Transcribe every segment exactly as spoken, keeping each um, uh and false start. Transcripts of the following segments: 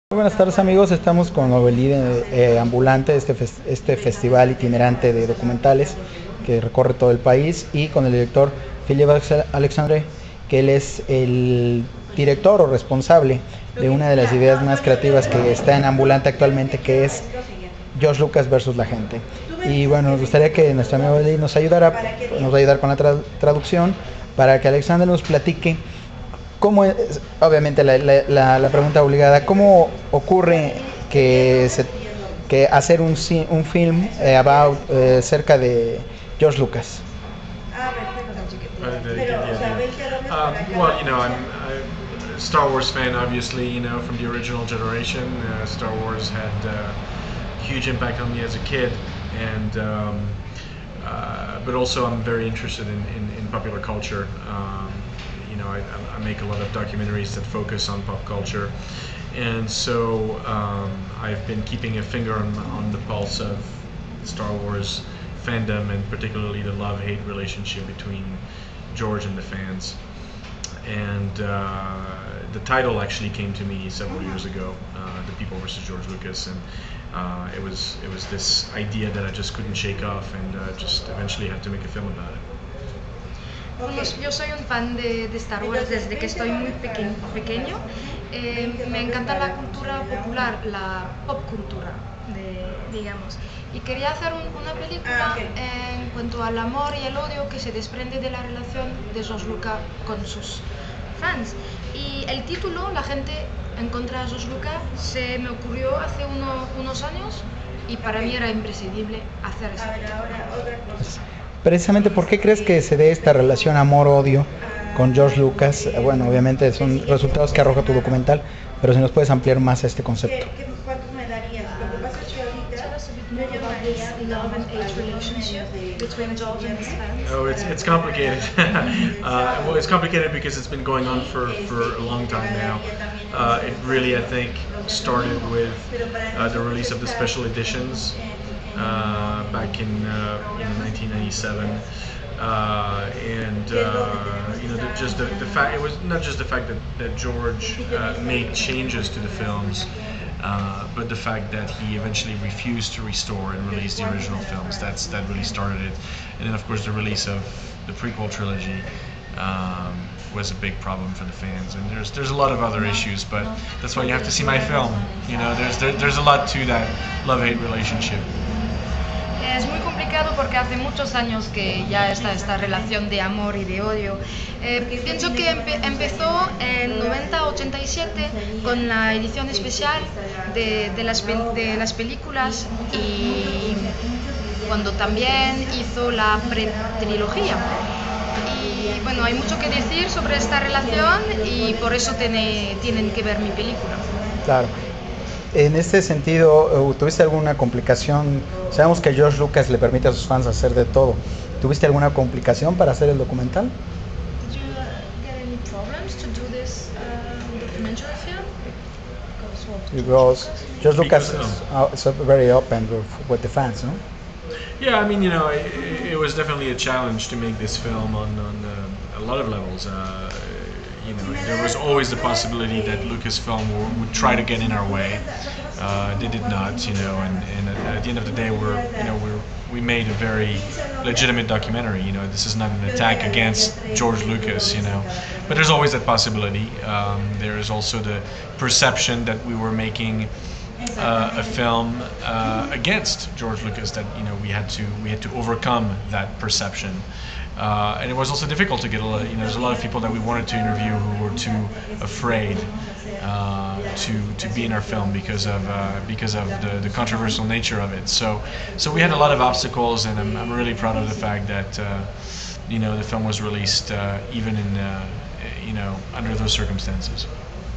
Muy buenas tardes amigos, estamos con Novelí eh, Ambulante, este, fes este festival itinerante de documentales que recorre todo el país, y con el director Philippe Alexandre, que él es el director o responsable de una de las ideas más creativas que está en Ambulante actualmente, que es George Lucas versus la gente. Y bueno, nos gustaría que nuestro amigo Novelí nos ayudara, nos va a ayudar con la tra traducción, para que Alexandre nos platique cómo es, obviamente la, la, la, la pregunta obligada, ¿cómo ocurre que, se, que hacer un, un film eh, about, eh, cerca de George Lucas? Uh, the, the, the, um, well, you know, I'm, I'm a Star Wars fan, obviously, you know, from the original generation. Uh, Star Wars had uh, a huge impact on me as a kid, and um, uh, but also I'm very interested in, in, in popular culture. Um, you know, I, I make a lot of documentaries that focus on pop culture, and so um, I've been keeping a finger on, on the pulse of Star Wars fandom, and particularly the love-hate relationship between George and the fans. And uh, the title actually came to me several years ago, uh, "The People versus George Lucas," and uh, it was it was this idea that I just couldn't shake off, and uh, just eventually had to make a film about it. Bueno, yo soy un fan de, de Star Wars desde que estoy muy peque, pequeño. Eh, me encanta la cultura popular, la pop cultura, de, digamos. Y quería hacer un, una película en cuanto al amor y el odio que se desprende de la relación de George Lucas con sus fans. Y el título, La gente en contra de George Lucas, se me ocurrió hace uno, unos años, y para mí era imprescindible hacer esta película. Precisamente, ¿por qué crees que se dé esta relación amor-odio con George Lucas? Bueno, obviamente son resultados que arroja tu documental, pero si nos puedes ampliar más este concepto. ¿Cuántos me darías? Lo que pasa es que ahorita no llamaría love and hate relationship between George and his fans. Oh, it's it's complicated. uh, well, it's complicated because it's been going on for, for a long time now. Uh, it really, I think, started with uh, the release of the special editions uh, back in, uh, in nineteen ninety-seven. Uh, and uh, you know, the, just the, the fact, it was not just the fact that, that George uh, made changes to the films, uh, but the fact that he eventually refused to restore and release the original films. That's that really started it. And then, of course, the release of the prequel trilogy um, was a big problem for the fans. And there's there's a lot of other issues, but that's why you have to see my film. You know, there's there, there's a lot to that love-hate relationship. Es muy complicado porque hace muchos años que ya está esta relación de amor y de odio. Eh, pienso que empe empezó en noventa ochenta y siete con la edición especial de, de, las, de las películas, y cuando también hizo la pre-trilogía. Y bueno, hay mucho que decir sobre esta relación, y por eso tiene, tienen que ver mi película. Claro. En este sentido, ¿tuviste alguna complicación? Sabemos que George Lucas le permite a sus fans hacer de todo. ¿Tuviste alguna complicación para hacer el documental? Did you uh, get any problems to do this uh, documentary film? Because George Lucas is uh, so very open with, with the fans, no? Yeah, I mean, you know, it, it was definitely a challenge to make this film on, on uh, a lot of levels. Uh, you know, there was always the possibility that Lucasfilm would, would try to get in our way. Uh, they did not, you know, and, and at the end of the day, we're, you know, we're, we made a very legitimate documentary. You know, this is not an attack against George Lucas, you know, but there's always that possibility. Um, there is also the perception that we were making uh, a film uh, against George Lucas. That, you know, we had to we had to overcome that perception. Uh, and it was also difficult to get a lot, you know, there's a lot of people that we wanted to interview who were too afraid uh, to to be in our film because of uh, because of the, the controversial nature of it. So so we had a lot of obstacles, and I'm, I'm really proud of the fact that uh, you know, the film was released uh, even in uh, you know, under those circumstances.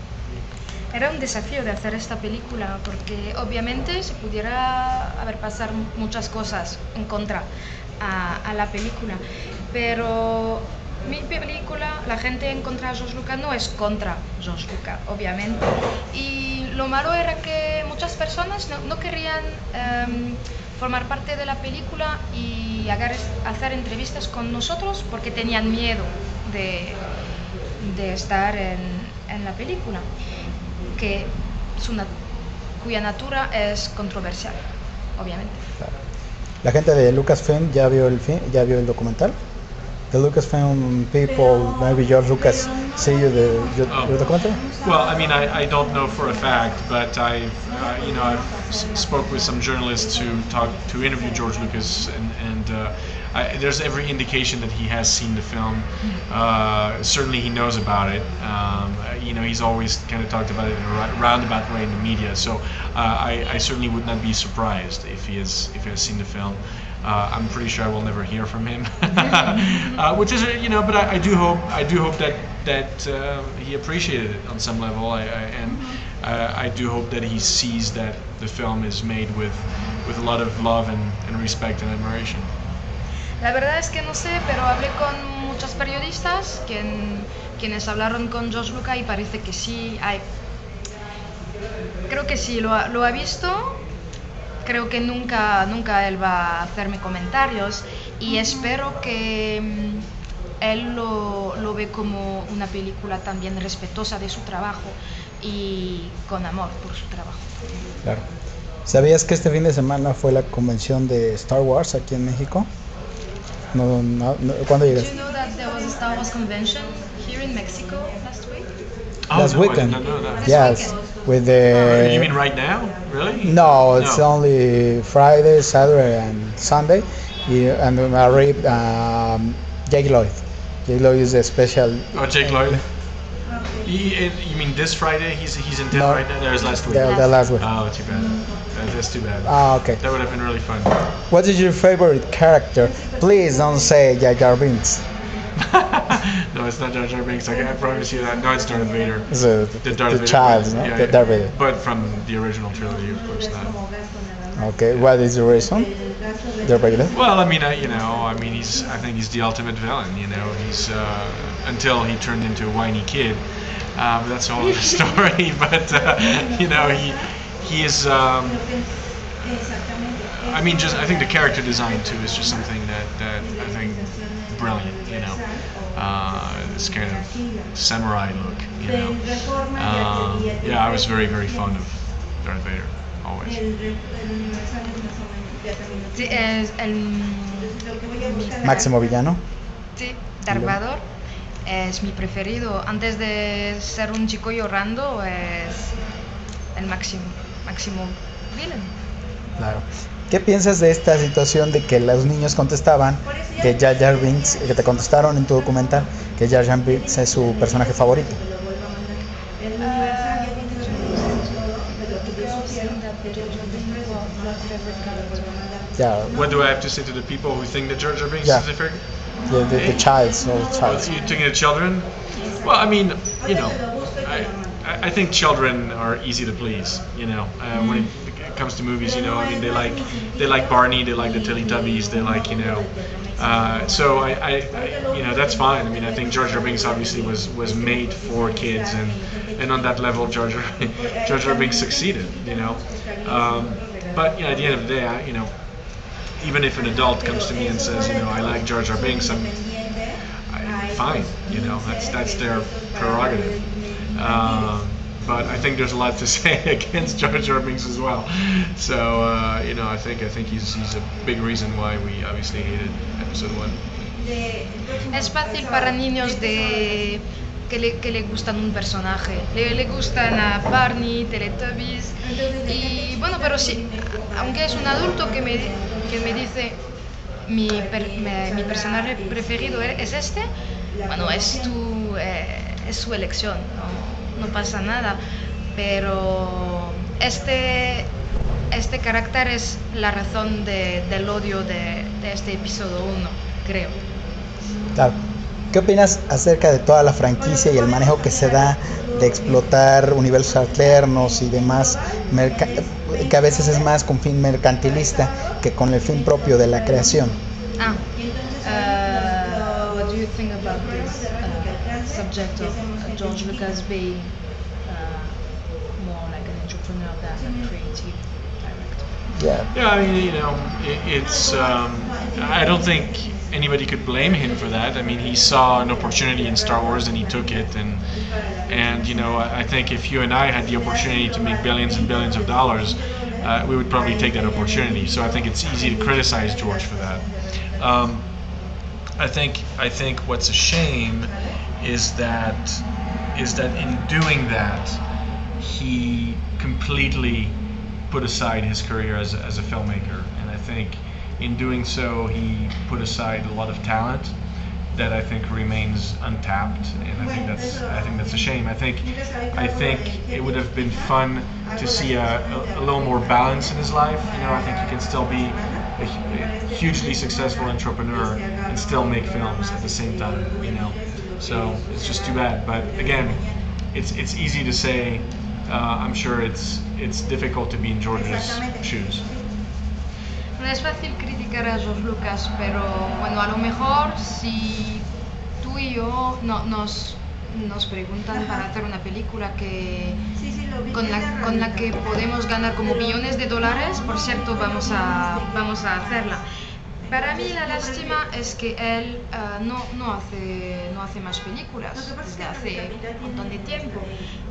Era un desafío de hacer esta película porque obviamente se pudiera haber pasado muchas cosas en contra a, a la película, pero mi película, la gente en contra de George Lucas, no es contra George Lucas, obviamente, y lo malo era que muchas personas no, no querían um, formar parte de la película y hacer, hacer entrevistas con nosotros porque tenían miedo de, de estar en, en la película, que su nat- cuya natura es controversial, obviamente. Claro. La gente de Lucasfilm ya vio el film, ya vio el documental. The Lucasfilm people, maybe George Lucas, see you the your, Oh. your documentary. Well, I mean, I, I don't know for a fact, but I've uh, you know I've s- spoke with some journalists who talk to interview George Lucas, and and uh, I, there's every indication that he has seen the film. Uh, certainly, he knows about it. Um, uh, you know, he's always kind of talked about it in a ra- roundabout way in the media. So uh, I, I certainly would not be surprised if he has if he has seen the film. Uh, I'm pretty sure I will never hear from him, uh, which is, you know, but I, I do hope, I do hope that that uh, he appreciated it on some level, I, I, and uh, I do hope that he sees that the film is made with with a lot of love and, and respect and admiration. La verdad es que no sé, pero hablé con muchos periodistas quien, quienes hablaron con George Lucas y parece que sí hay. Creo que sí lo ha, lo ha visto. Creo que nunca, nunca él va a hacerme comentarios y espero que mm, él lo, lo ve como una película también respetuosa de su trabajo y con amor por su trabajo. Claro. ¿Sabías que este fin de semana fue la convención de Star Wars aquí en México? No, no, no, ¿Cuándo Did llegas? you know that there was a Star Wars convention here in Mexico last week? Oh, Last no, weekend. I did not know that. This Yes, weekend. with Uh, the. you mean right now? Really? No, it's No. only Friday, Saturday, and Sunday. Yeah, and I read um, Jake Lloyd. Jake Lloyd is a special. Oh, Jake Lloyd. You, you mean this Friday? He's he's in town No. right now. There's last week. The, the last one. Oh, too bad. That, that's too bad. Ah, okay. That would have been really fun. What is your favorite character? Please don't say Jar Jar Binks. No, it's not Jar Jar Binks. I, I promise you that. No, it's Darth Vader. It's a, The Darth the Vader. child, voice. no? Yeah, The yeah. Darth Vader. But from the original trilogy, of course not. Okay, what is the reason? Darth Vader? Well, I mean, I, you know, I mean, he's. I think he's the ultimate villain. You know, he's uh, until he turned into a whiny kid. Uh, but that's a whole other story. But uh, you know, he he is. Um, I mean, just I think the character design too is just something that, that I think brilliant. You know, uh, this kind of samurai look. You know, um, yeah, I was very very fond of Darth Vader always. Sí, es el mi Máximo villano. Sí, Darth Vader es mi preferido. Antes de ser un chico llorando, es el máximo, máximo villain. Claro. ¿Qué piensas de esta situación de que los niños contestaban que Jar Jar Binks, que te contestaron en tu documental, que Jar Jar Binks es su personaje favorito? Yeah, What do I have to say to the people who think that Jar Jar Binks Yeah. is their favorite? the, the, the child, so Oh, child. you thinking of children? Well, I mean, you know, I, I I think children are easy to please. You know, uh, when it comes to movies, you know, I mean, they like they like Barney, they like the Teletubbies, they like, you know. Uh, so I, I, I, you know, that's fine. I mean, I think Jar Jar Binks obviously was was made for kids, and and on that level, Jar Jar Jar Jar Binks succeeded. You know, um, but you know, at the end of the day, I, you know. Even if an adult comes to me and says, you know, I like Jar Jar Binks, I'm, I, fine, you know, that's that's their prerogative. Um, but I think there's a lot to say against Jar Jar Binks as well. So uh, you know, I think I think he's he's a big reason why we obviously hated Episode One. Es fácil para niños de que le, que le gustan un personaje. Le, le gustan a Barney, Teletubbies y bueno, pero sí, aunque es un adulto que me, que me dice mi, per, me, mi personaje preferido es este, bueno, es, tu, eh, es su elección, no, no pasa nada, pero este, este carácter es la razón de, del odio de, de este episodio uno, creo. Claro. ¿Qué opinas acerca de toda la franquicia y el manejo que se da de explotar universos alternos y demás, que a veces es más con fin mercantilista que con el fin propio de la creación? Ah, uh, what do you think about this uh, subject of George Lucas being uh, more like an entrepreneur than a creative director? Yeah. Yeah, I mean, you know, it, it's. Um, I don't think anybody could blame him for that. I mean, he saw an opportunity in Star Wars and he took it. And and you know, I, I think if you and I had the opportunity to make billions and billions of dollars, uh, we would probably take that opportunity. So I think it's easy to criticize George for that. Um, I think I think what's a shame is that is that in doing that, he completely put aside his career as a, as a filmmaker, and I think in doing so he put aside a lot of talent that I think remains untapped, and I think that's I think that's a shame. I think I think it would have been fun to see a, a, a little more balance in his life. You know, I think he can still be a, a hugely successful entrepreneur and still make films at the same time. You know, so it's just too bad. But again, it's it's easy to say. Uh, I'm sure it's it's difficult to be in George's shoes. No es fácil criticar a George Lucas, pero bueno, a lo mejor si tú y yo no, nos, nos preguntan para hacer una película que con la, con la que podemos ganar como billones de dólares, por cierto, vamos a, vamos a hacerla. Para mí la lástima es que él uh, no, no, hace, no hace más películas desde hace un montón de tiempo.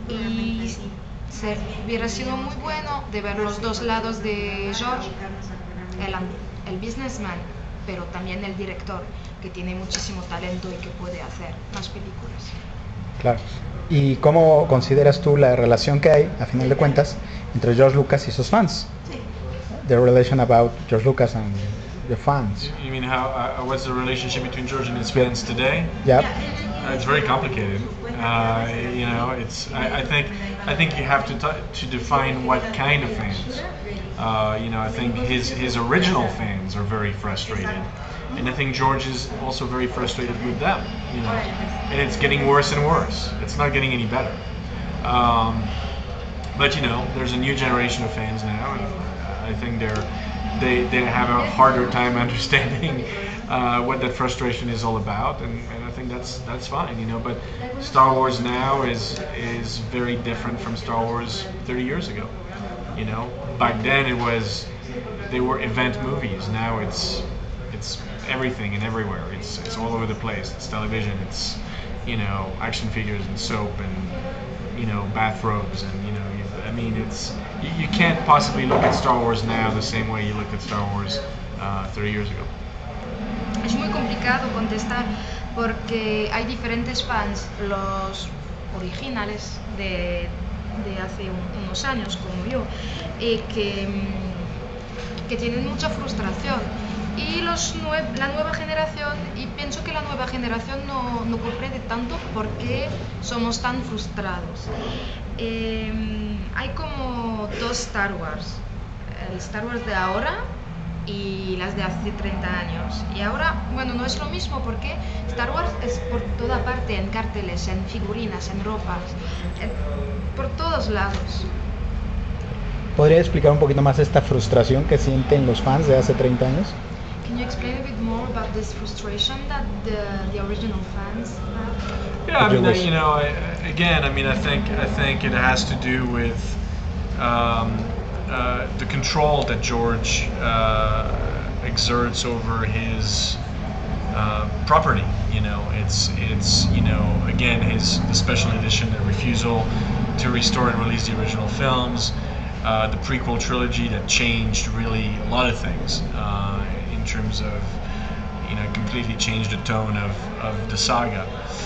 Y se, hubiera sido muy bueno de ver los dos lados de George. El, el businessman, pero también el director, que tiene muchísimo talento y que puede hacer más películas. Claro. ¿Y cómo consideras tú la relación que hay, a final de cuentas, entre George Lucas y sus fans? Sí. The relation about George Lucas and the fans. You mean how? Uh, what's the relationship between George and his fans today? Yeah. Uh, it's very complicated. Uh, you know, it's. I, I think. I think you have to t- to define what kind of fans. Uh, you know, I think his his original fans are very frustrated, and I think George is also very frustrated with them. You know, and it's getting worse and worse. It's not getting any better. Um, but you know, there's a new generation of fans now, and I think they're they they have a harder time understanding uh, what that frustration is all about, and, and I think that's that's fine. You know, but Star Wars now is is very different from Star Wars thirty years ago. You know, back then it was, they were event movies. Now it's, it's everything and everywhere. It's it's all over the place. It's television. It's, you know, action figures and soap and, you know, bathrobes and you know. You, I mean, it's you, you can't possibly look at Star Wars now the same way you looked at Star Wars uh, thirty years ago. Es muy complicado contestar porque hay diferentes fans, los originales de de hace un, unos años como yo, eh, que, que tienen mucha frustración, y los nue la nueva generación, y pienso que la nueva generación no, no comprende tanto por qué somos tan frustrados. Eh, hay como dos Star Wars, el Star Wars de ahora y las de hace treinta años. Y ahora, bueno, no es lo mismo porque Star Wars es por toda parte, en carteles, en figurinas, en ropas, en, por todos lados. ¿Podría explicar un poquito más esta frustración que sienten los fans de hace treinta años? Can you explain a bit more about this frustration that the, the original fans have? Yeah, I mean, you know, I, again, I mean, I think I think it has to do with um, Uh, the control that George uh, exerts over his uh, property. You know, it's it's you know again his the special edition, the refusal to restore and release the original films, uh, the prequel trilogy that changed really a lot of things uh, in terms of you know completely changed the tone of of the saga.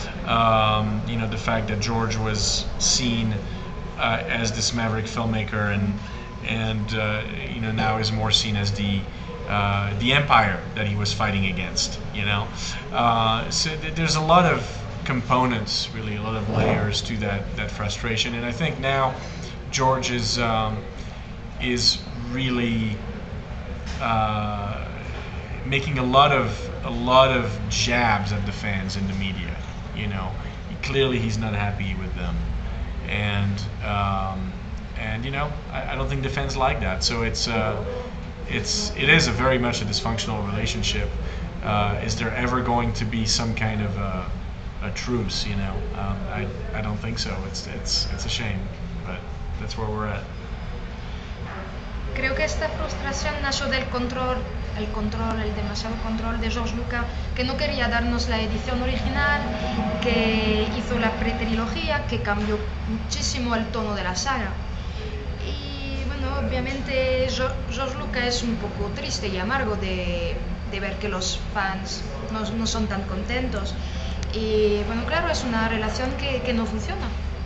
Um, you know, the fact that George was seen uh, as this maverick filmmaker and and uh, you know now is more seen as the uh, the empire that he was fighting against. You know, uh, so th there's a lot of components, really, a lot of layers to that that frustration. And I think now George is um, is really uh, making a lot of a lot of jabs at the fans in the media. You know, clearly he's not happy with them, and. Um, And you know, I, I don't think the fans like that. So it's uh, it's it is a very much a dysfunctional relationship. Uh, is there ever going to be some kind of a, a truce? You know, um, I I don't think so. It's it's it's a shame, but that's where we're at. Creo que esta frustración nació del control el control, el demasiado control de George Lucas, que no quería darnos la edición original, que hizo la pretrilogía, que cambió muchísimo el tono de la saga. Y bueno, obviamente George Lucas es un poco triste y amargo de, de ver que los fans no, no son tan contentos. Y bueno, claro, es una relación que, que no funciona.